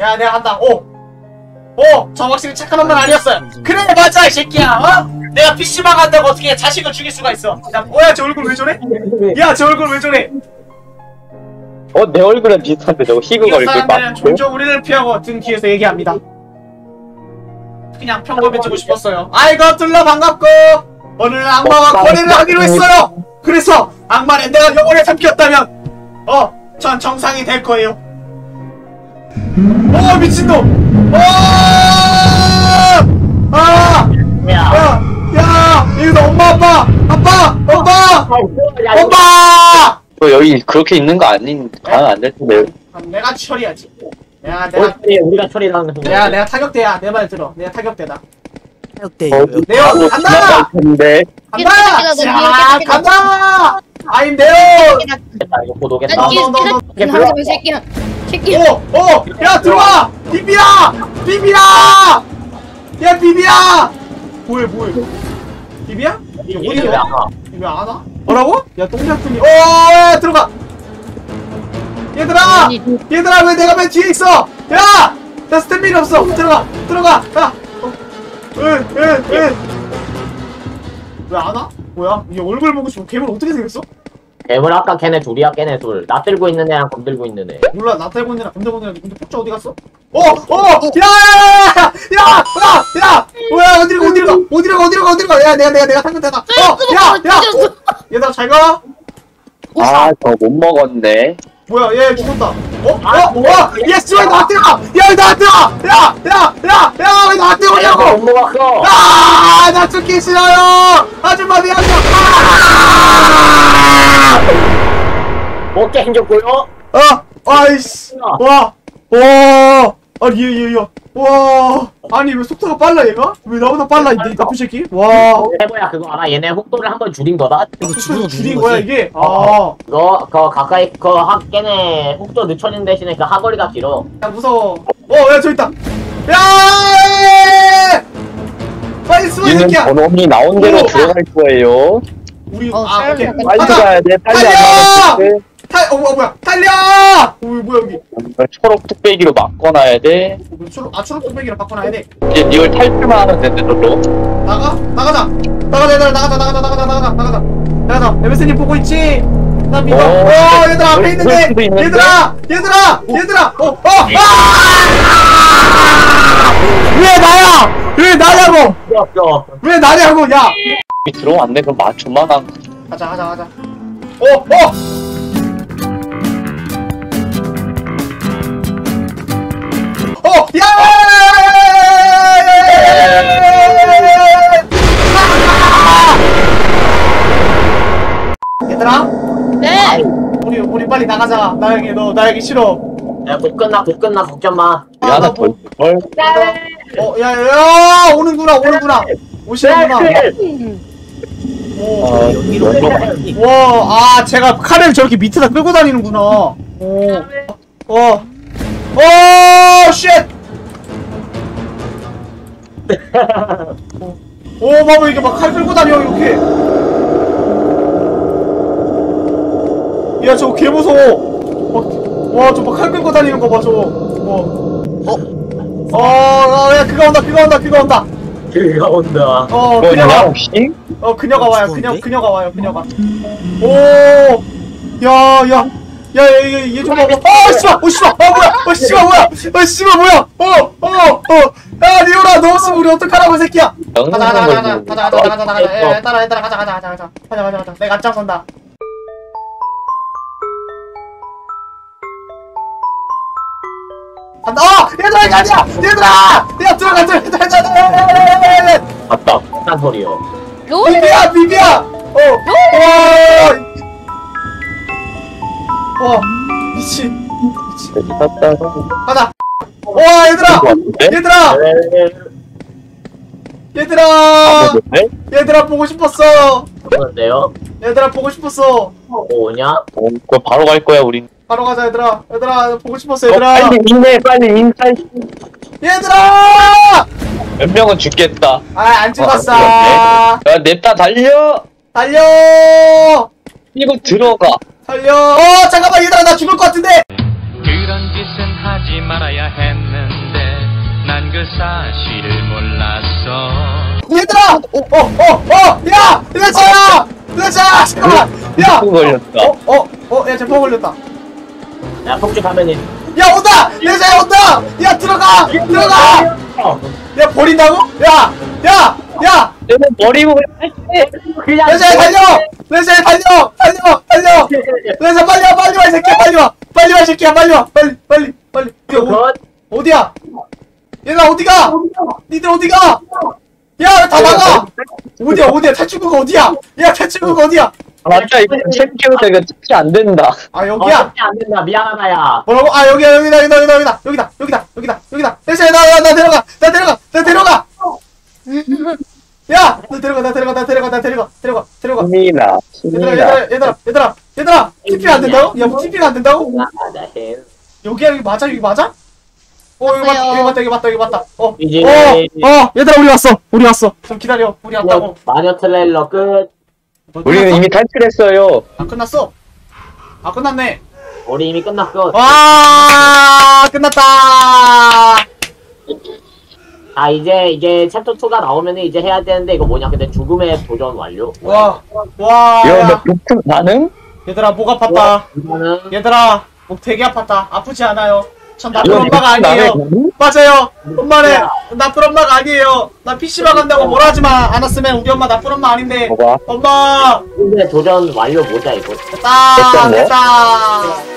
야 내가 간다. 오! 저 확실히 착한 엄마는 아니었어요. 그래 맞아 이 새끼야. 어? 내가 PC방 간다고 어떻게 자식을 죽일 수가 있어. 야 뭐야 저 얼굴 왜 저래? 야 저 얼굴 왜 저래? 내 얼굴은 비슷한데 저거 희극 이 얼굴 사람들은 맞고. 종종 우리를 피하고 등 뒤에서 얘기합니다. 그냥 평범해지고 싶었어요. 아이고 둘러 반갑고 오늘 악마와 거래를 하기로 했어요. 그래서 악마는 내가 영혼을 삼켰다면 전 정상이 될 거예요. 오 미친놈! 야 이거 엄마 여기 그렇게 있는 거 가면 안 될 텐데. 내가 처리하지. 우리가 처리하는 거. 야 내가 타격대야. 내 말 들어. 내가 타격대다. 타격대 네오 간다! 간다! 자 간다! I'm 네오! 이거 보도겠다. 이 새끼야. 야 들어와! 비비야! 야 비비야! 뭐해 비비야? 이게 왜 안 와? 왜 안 와? 뭐라고? 야 똥장뚱이 야 들어가! 얘들아 왜 내가 맨 뒤에 있어! 야! 나 스태미나 없어! 들어가! 야! 왜 안 와? 뭐야? 이 얼굴 보고 싶어. 괴물 어떻게 생겼어? 괴물 아까 걔네 둘이야 걔네 둘. 나 들고 있는 애랑 검 들고 있는 애. 몰라 나 들고 있는 애랑 검 들고 있는 애. 근데 폭주 어디 갔어? 야! 뭐야 어디로 가? 야 내가 상근대다. 얘들아 잘 가. 저 못 먹었네. 뭐야 얘 죽었다. 뭐야? 얘 씨발 나한테 가! 야 나한테 가! 야 왜 나한테 오냐고! 못 먹었어. 나 죽기 싫어요! 아줌마 미안해! 먹게 생겼고요. 아이씨! 아니 왜 속도가 빨라 얘가? 왜 나보다 빨라 이 나쁜 새끼? 와 해보야 그거 알아? 얘네 속도를 한번 줄인 거다. 속도 줄인 거야 이게? 그거 가까이 걔네 속도 늦춰진 대신에 그 하거리가 길어. 야 무서워. 야 저기 있다. 야! 빨리 숨어 이 니는 새끼야. 번호이 나온 대로 들어갈 거예요. 우리 오케이. 빨리 가야 돼. 빨리 안 가면 뭐야? 달려! 뭐야 여기? 초록 뚝배기로 바꿔놔야 돼. 초록 뚝배기로 바꿔놔야 돼. 이제 이걸 탈출만 하면 되는데 저로. 나가자. 나가자. 에베스님 보고 있지? 나 믿어. 얘들아 앞에 있는데. 얘들아. 왜 나냐고? 왜 나냐고? 야. 들어왔네. 그럼 맞춤만 가자. 야! 얘들아? 네. 우리 빨리 나가자. 나 여기 싫어. 야, 곧 끝나 걱정 마. 하나 더 있을걸? 야, 오는구나. 오시는구나. 와, 제가 칼을 저렇게 밑에다 끌고 다니는구나. 쉣! 봐봐, 이게 막 칼 끌고 다녀, 이렇게. 야, 저거 개 무서워. 와, 저거 칼 끌고 다니는 거 봐, 저거. 야, 그가 온다. 그녀가. 혹시? 그녀가 와요. 그녀가 와요. 얘 좀 봐봐. 씨발 뭐야? 야, 리오라, 너 없으면 우리 어떡하라고, 이 새끼야. 가자. 따라. 내가 앞장선다. 간다. 얘들아, 이거 아니야. 얘들아, 들어가. 맞다. 딴 소리요. 비비야. 미친. 가자. 얘들아 보고 싶었어. 그런데요? 얘들아 보고 싶었어. 오냐? 그거 바로 갈 거야 우린. 바로 가자 얘들아 보고 싶었어 얘들아. 빨리 인사해. 얘들아. 몇 명은 죽겠다. 안 죽었어. 야 냅다 달려. 이거 들어가. 달려. 잠깐만 얘들아 나 죽을 것 같은데. 그런 짓은 하지 말아야 했는데 난 그 사실을 몰랐어. 얘들아! 야! 레자야! 레자야! 잠깐만! 야! 폭 걸렸다. 야, 쟤 걸렸다. 야 폭죽하면은 야, 온다! 레자야, 온다! 야, 들어가! 들어가! 야, 버린다고? 야! 야! 야! 내가 머리 보고 그냥 레자야, 달려! 레자야, 달려! 달려! 레자, 빨리 와, 이 새끼야, 빨리 와! 빨리 와, 이 새끼야, 빨리 와! 빨리! 야, 어디야? 얘들아, 어디가? 니들 어디가? 야, 다 나가! 어디야? 탈출구가 어디야? 야, 탈출구가 어디야? 맞아, 이거 챔피언도 이거 특히 안 된다. 아, 여기야? 안 된다 미안하다 야. 뭐라고? 아, 여기다. 레자야, 나 데려가! 야! 나 데려가. 힘이나. 얘들아! TP가 안 된다고? 야, 뭐 TP가 안 된다고? 여기 맞아? 여기 맞아? 여기 맞다. 이제 얘들아, 우리 왔어. 좀 기다려. 우리 왔다고. 마녀 트레일러 끝. 우리는 이미 탈출했어요. 아, 끝났어. 아, 끝났네. 우리 이미 끝났어. 와, 끝났다. 아 이제 챕터 2가 나오면은 이제 해야 되는데 이거 뭐냐 근데 죽음의 도전 완료. 와, 야, 야. 나 독특 반응? 얘들아, 목 아팠다. 이거는 얘들아, 목 되게 아팠다. 아프지 않아요. 전 나쁜 이건 엄마가 나의 아니에요. 반응? 맞아요. 엄마는 나쁜 엄마가 아니에요. 나 PC방 간다고 뭐라 하지마 않았으면 우리 엄마 나쁜 엄마 아닌데. 뭐가? 엄마, 죽음의 도전 완료 뭐자 이거. 됐다. 됐다고? 됐다.